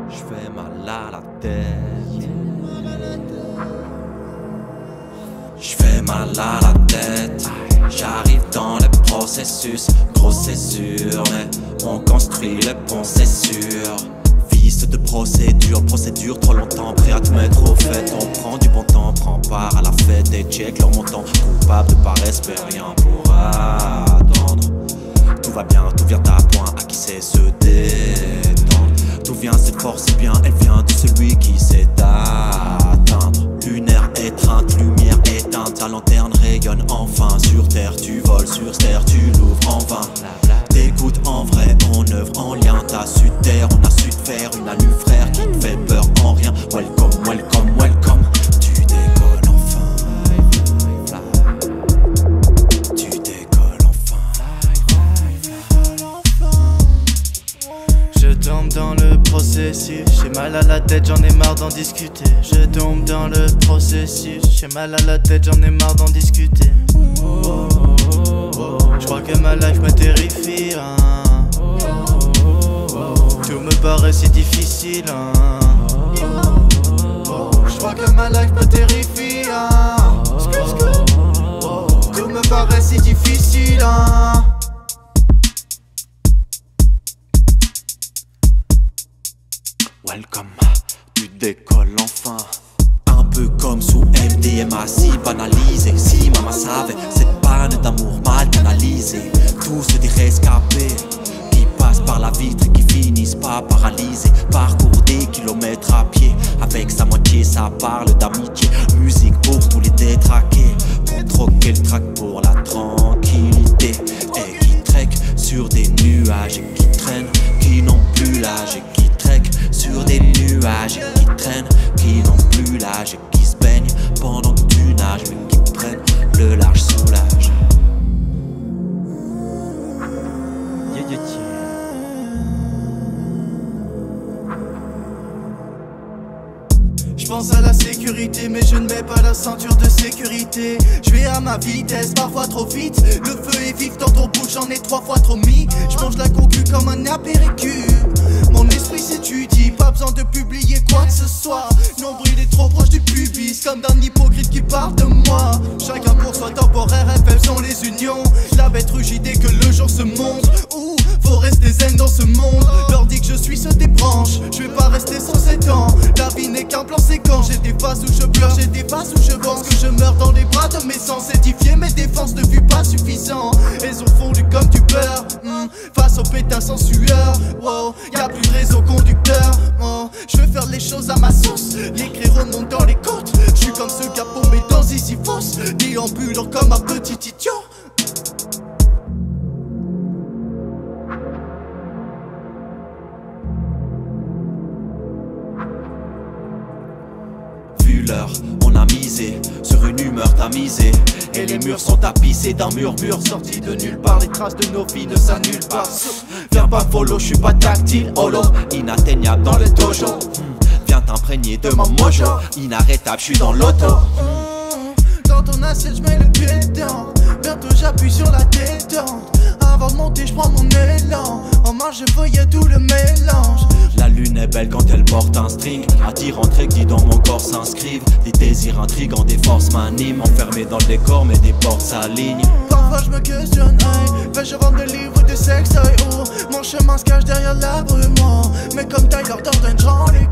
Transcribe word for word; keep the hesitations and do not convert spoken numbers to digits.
J'fais mal à la tête. J'fais mal à la tête. J'arrive dans le processus, procédure, mais on construit le pont, c'est sûr. Vice de procédure, procédure trop longtemps, prêt à te mettre au fait. On prend du bon temps, prend part à la fête et check leur montant. Coupable de paresse, mais rien pour attendre. Tout va bien, tout vient à point, à qui sait se détendre. Tout vient, cette force, c'est bien, elle vient de celui qui sait atteindre. Lunaire étreinte, lumière éteinte, ta lanterne rayonne enfin. Sur terre, tu voles, sur terre, tu l'ouvres en vain. T'écoutes en vrai, en œuvre, en lien. T'as su taire, on a su te faire une allure frère qui te fait peur en rien. Welcome, welcome, welcome. Tu décolles enfin. Tu décolles enfin. Je tombe dans le processus, j'ai mal à la tête, j'en ai marre d'en discuter. Je tombe dans le processus, j'ai mal à la tête, j'en ai marre d'en discuter. Oh, oh, oh. Je crois que ma life me terrifie, hein. Tout me paraît si difficile, hein. Je crois que ma life me terrifie, hein. Tout me paraît si difficile, hein. Welcome, tu décolles enfin. Un peu comme sous M D M A, si banalisé. Si maman savait cette panne d'amour mal canalisée. Tous des rescapés qui passent par la vitre et qui finissent pas paralysés. Parcours des kilomètres à pied. Avec sa moitié ça parle d'amitié. Musique pour tous les détraqués. Pour troquer le track pour la tranquillité. Et qui trek sur des nuages et qui traînent, qui n'ont plus l'âge. Et qui trek sur des nuages et qui traînent, qui n'ont plus l'âge. Et qui se baignent pendant que tu nages. Mais qui prennent le large soulage. Yeah, yeah, yeah. Je pense à la sécurité mais je ne mets pas la ceinture de sécurité. Je vais à ma vitesse, parfois trop vite. Le feu est vif dans ton bouche, j'en ai trois fois trop mis. Je mange la concu comme un apéritif. Mon esprit s'étudie, pas besoin de publier quoi que ce soit. Nombril est trop proche du pubis, comme d'un hypocrite qui parle de moi. Chacun pour soi temporaire, elles faibles sont les unions. La bête rugit dès que le jour se montre. Ouh, faut rester zen dans ce monde. Leur dit que je suis ceux des branches, je vais pas rester sans sept ans. La vie n'est qu'un plan séquent. J'ai des phases où je pleure, j'ai des phases où je pense que je meurs dans les bras de mes sens. Édifier mes défenses de vue pas suffisant. Elles ont fondu comme du beurre, mm, face aux pétasses en sueur. Wow, y'a plus de réseau conducteur. Oh, je veux faire les choses à ma sauce. Les cris remontent dans les côtes. Je suis comme ce gars paumé dans Sisyphos, déambulant comme un petit idiot. On a misé sur une humeur tamisée. Et les murs sont tapissés d'un murmure sorti de nulle part. Les traces de nos vies ne s'annulent pas. Viens pas follow, je suis pas tactile. Holo, inatteignable dans le dojo. Viens t'imprégner de mon mojo. Inarrêtable, je suis dans l'auto. Dans ton assiette, je mets le pied dedans. Bientôt j'appuie sur la détente. Avant de monter, je prends mon élan. En marche, je voyais tout le mélange. La lune est belle quand elle porte un string. Attirant trait qui dans mon corps s'inscrivent. Des désirs intrigants, des forces m'animent. Enfermé dans le décor, mais des portes s'alignent. Parfois je me questionne, hey, fais-je vendre des livres de sexe, hey, oh. Mon chemin se cache derrière l'abrument. Mais comme Tyler Durden, j'en les